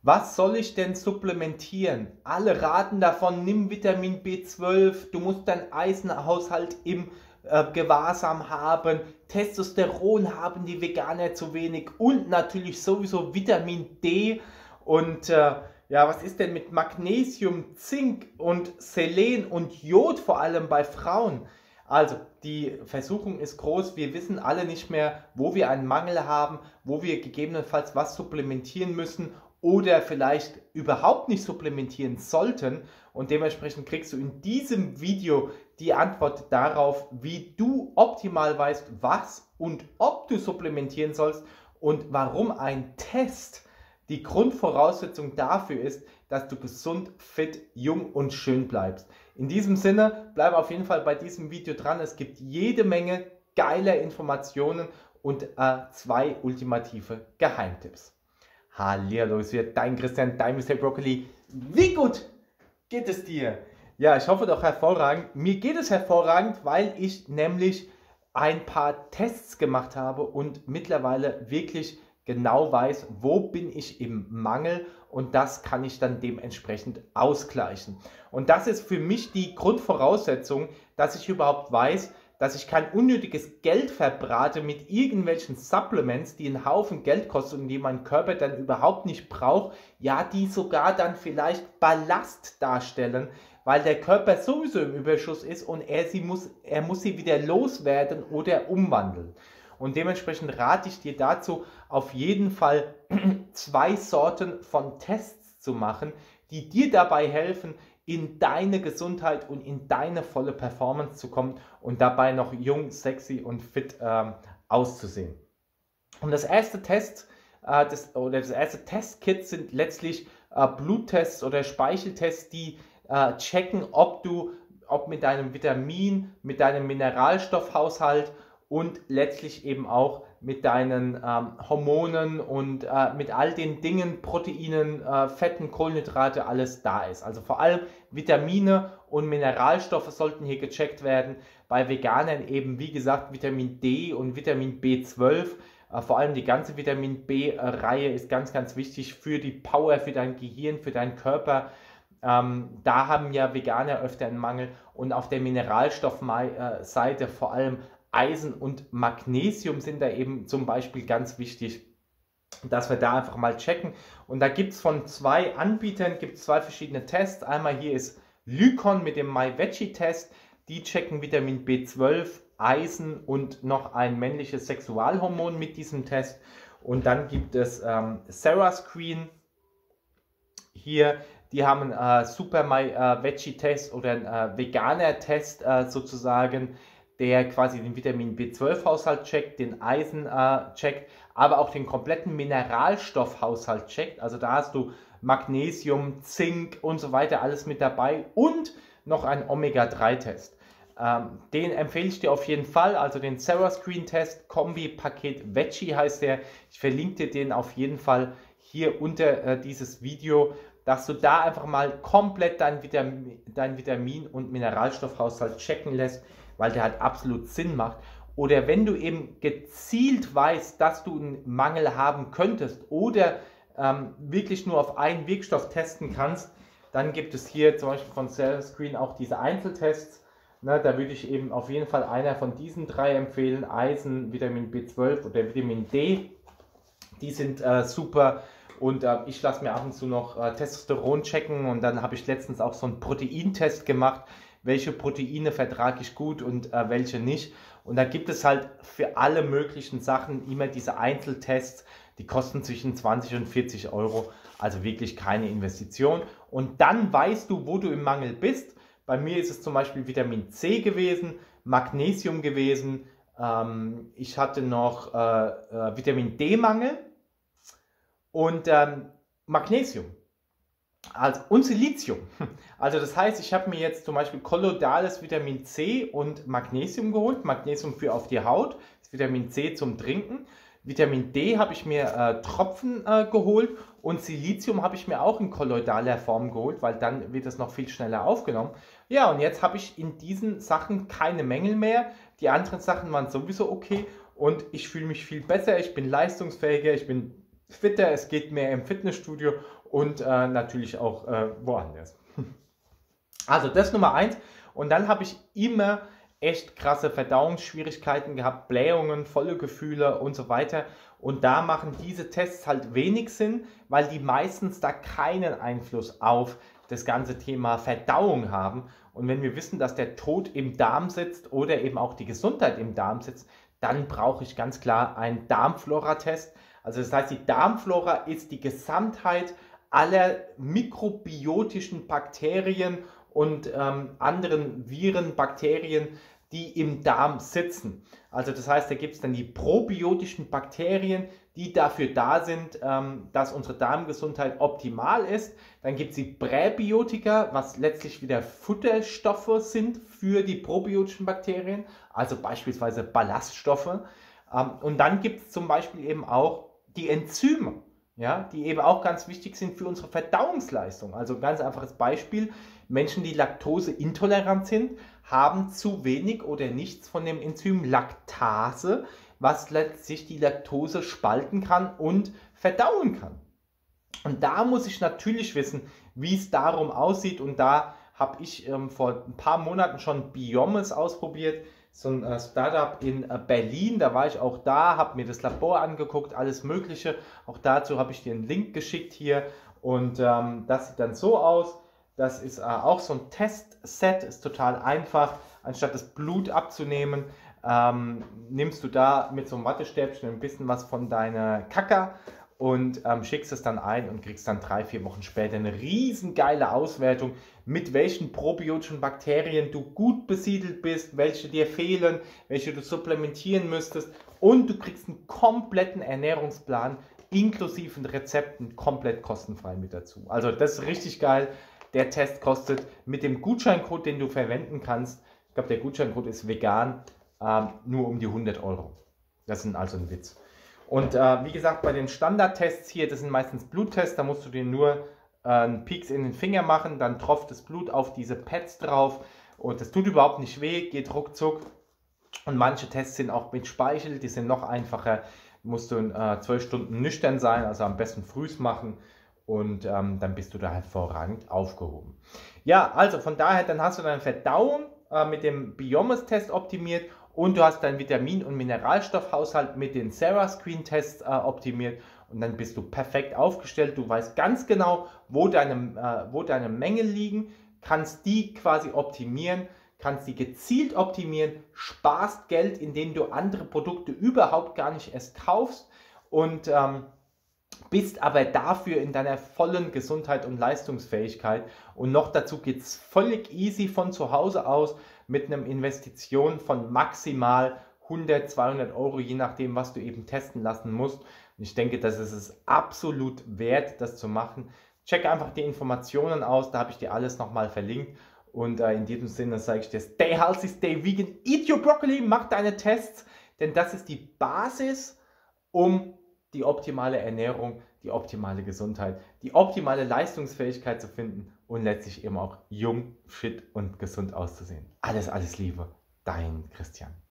Was soll ich denn supplementieren? Alle raten davon, nimm Vitamin B12, du musst deinen Eisenhaushalt im Gewahrsam haben, Testosteron haben die Veganer zu wenig und natürlich sowieso Vitamin D. Und ja, was ist denn mit Magnesium, Zink und Selen und Jod, vor allem bei Frauen? Also, die Versuchung ist groß. Wir wissen alle nicht mehr, wo wir einen Mangel haben, wo wir gegebenenfalls was supplementieren müssen oder vielleicht überhaupt nicht supplementieren sollten. Und dementsprechend kriegst du in diesem Video die Antwort darauf, wie du optimal weißt, was und ob du supplementieren sollst und warum ein Test die Grundvoraussetzung dafür ist, dass du gesund, fit, jung und schön bleibst. In diesem Sinne, bleib auf jeden Fall bei diesem Video dran. Es gibt jede Menge geiler Informationen und 2 ultimative Geheimtipps. Hallihallo, es wird dein Christian, dein Mr. Broccoli. Wie gut geht es dir? Ja, ich hoffe doch hervorragend. Mir geht es hervorragend, weil ich nämlich ein paar Tests gemacht habe und mittlerweile wirklich genau weiß, wo bin ich im Mangel, und das kann ich dann dementsprechend ausgleichen. Und das ist für mich die Grundvoraussetzung, dass ich überhaupt weiß, dass ich kein unnötiges Geld verbrate mit irgendwelchen Supplements, die einen Haufen Geld kosten und die mein Körper dann überhaupt nicht braucht, ja, die sogar dann vielleicht Ballast darstellen, weil der Körper sowieso im Überschuss ist und er muss sie wieder loswerden oder umwandeln. Und dementsprechend rate ich dir dazu, auf jeden Fall 2 Sorten von Tests zu machen, die dir dabei helfen, in deine Gesundheit und in deine volle Performance zu kommen und dabei noch jung, sexy und fit auszusehen. Und das erste das erste Testkit sind letztlich Bluttests oder Speicheltests, die checken, ob mit deinem Vitamin, mit deinem Mineralstoffhaushalt und letztlich eben auch mit deinen Hormonen und mit all den Dingen, Proteinen, Fetten, Kohlenhydrate, alles da ist. Also vor allem Vitamine und Mineralstoffe sollten hier gecheckt werden. Bei Veganern eben, wie gesagt, Vitamin D und Vitamin B12. Vor allem die ganze Vitamin B-Reihe ist ganz, ganz wichtig für die Power, für dein Gehirn, für deinen Körper. Da haben ja Veganer öfter einen Mangel. Und auf der Mineralstoffseite vor allem Eisen und Magnesium sind da eben zum Beispiel ganz wichtig, dass wir da einfach mal checken. Und da gibt es von 2 Anbietern 2 verschiedene Tests. Einmal hier ist Lykon mit dem MyVeggie-Test. Die checken Vitamin B12, Eisen und noch ein männliches Sexualhormon mit diesem Test. Und dann gibt es TheraScreen hier. Die haben einen Super MyVeggie-Test oder einen Veganer-Test sozusagen, der quasi den Vitamin B12-Haushalt checkt, den Eisen checkt, aber auch den kompletten Mineralstoffhaushalt checkt. Also da hast du Magnesium, Zink und so weiter alles mit dabei und noch ein Omega-3-Test. Den empfehle ich dir auf jeden Fall, also den TheraScreen-Test, Kombi-Paket Veggie heißt der. Ich verlinke dir den auf jeden Fall hier unter dieses Video, dass du da einfach mal komplett dein Vitamin- und Mineralstoffhaushalt checken lässt, weil der halt absolut Sinn macht. Oder wenn du eben gezielt weißt, dass du einen Mangel haben könntest oder wirklich nur auf einen Wirkstoff testen kannst, dann gibt es hier zum Beispiel von TheraScreen auch diese Einzeltests. Ne, da würde ich eben auf jeden Fall einer von diesen 3 empfehlen, Eisen, Vitamin B12 oder Vitamin D. Die sind super. Und ich lasse mir ab und zu noch Testosteron checken, und dann habe ich letztens auch so einen Proteintest gemacht, welche Proteine vertrage ich gut und welche nicht. Und da gibt es halt für alle möglichen Sachen immer diese Einzeltests, die kosten zwischen 20 und 40 Euro, also wirklich keine Investition. Und dann weißt du, wo du im Mangel bist. Bei mir ist es zum Beispiel Vitamin C gewesen, Magnesium gewesen, ich hatte noch Vitamin D-Mangel und Magnesium. Also, und Silizium. Also das heißt, ich habe mir jetzt zum Beispiel kolloidales Vitamin C und Magnesium geholt. Magnesium für auf die Haut, das Vitamin C zum Trinken. Vitamin D habe ich mir Tropfen geholt, und Silizium habe ich mir auch in kolloidaler Form geholt, weil dann wird es noch viel schneller aufgenommen. Ja, und jetzt habe ich in diesen Sachen keine Mängel mehr. Die anderen Sachen waren sowieso okay und ich fühle mich viel besser, ich bin leistungsfähiger, ich bin fitter, es geht mehr im Fitnessstudio und natürlich auch woanders. Also das Nummer eins. Und dann habe ich immer echt krasse Verdauungsschwierigkeiten gehabt, Blähungen, volle Gefühle und so weiter. Und da machen diese Tests halt wenig Sinn, weil die meistens da keinen Einfluss auf das ganze Thema Verdauung haben. Und wenn wir wissen, dass der Tod im Darm sitzt oder eben auch die Gesundheit im Darm sitzt, dann brauche ich ganz klar einen Darmflora-Test. Also das heißt, die Darmflora ist die Gesamtheit aller mikrobiotischen Bakterien und anderen Viren, Bakterien, die im Darm sitzen. Also das heißt, da gibt es dann die probiotischen Bakterien, die dafür da sind, dass unsere Darmgesundheit optimal ist. Dann gibt es die Präbiotika, was letztlich wieder Futterstoffe sind für die probiotischen Bakterien, also beispielsweise Ballaststoffe. Und dann gibt es zum Beispiel eben auch die Enzyme, ja, die eben auch ganz wichtig sind für unsere Verdauungsleistung. Also ein ganz einfaches Beispiel: Menschen, die laktoseintolerant sind, haben zu wenig oder nichts von dem Enzym Laktase, was letztlich die Laktose spalten kann und verdauen kann. Und da muss ich natürlich wissen, wie es darum aussieht. Und da habe ich vor ein paar Monaten schon Biomes ausprobiert, so ein Startup in Berlin. Da war ich auch da, habe mir das Labor angeguckt, alles Mögliche. Auch dazu habe ich dir einen Link geschickt hier. Und das sieht dann so aus. Das ist auch so ein Testset, ist total einfach. Anstatt das Blut abzunehmen, nimmst du da mit so einem Wattestäbchen ein bisschen was von deiner Kacke und schickst es dann ein und kriegst dann 3-4 Wochen später eine riesengeile Auswertung, mit welchen probiotischen Bakterien du gut besiedelt bist, welche dir fehlen, welche du supplementieren müsstest, und du kriegst einen kompletten Ernährungsplan inklusive Rezepten komplett kostenfrei mit dazu. Also das ist richtig geil. Der Test kostet mit dem Gutscheincode, den du verwenden kannst, ich glaube der Gutscheincode ist vegan, nur um die 100 Euro. Das ist also ein Witz. Und wie gesagt, bei den Standardtests hier, das sind meistens Bluttests, da musst du dir nur einen Pieks in den Finger machen, dann tropft das Blut auf diese Pads drauf und das tut überhaupt nicht weh, geht ruckzuck. Und manche Tests sind auch mit Speichel, die sind noch einfacher, musst du 12 Stunden nüchtern sein, also am besten frühs machen. Und dann bist du da hervorragend aufgehoben. Ja, also von daher, dann hast du deine Verdauung mit dem Biomes-Test optimiert und du hast deinen Vitamin- und Mineralstoffhaushalt mit den Sarah-Screen-Tests optimiert und dann bist du perfekt aufgestellt. Du weißt ganz genau, wo deine Mengen liegen, kannst die quasi optimieren, kannst die gezielt optimieren, sparst Geld, indem du andere Produkte überhaupt gar nicht erst kaufst und bist aber dafür in deiner vollen Gesundheit und Leistungsfähigkeit. Und noch dazu geht es völlig easy von zu Hause aus mit einer Investition von maximal 100, 200 Euro, je nachdem, was du eben testen lassen musst. Und ich denke, das ist es absolut wert, das zu machen. Check einfach die Informationen aus, da habe ich dir alles nochmal verlinkt. Und in diesem Sinne sage ich dir: Stay healthy, stay vegan, eat your broccoli, mach deine Tests, denn das ist die Basis, um die optimale Ernährung, die optimale Gesundheit, die optimale Leistungsfähigkeit zu finden und letztlich eben auch jung, fit und gesund auszusehen. Alles Liebe, dein Christian.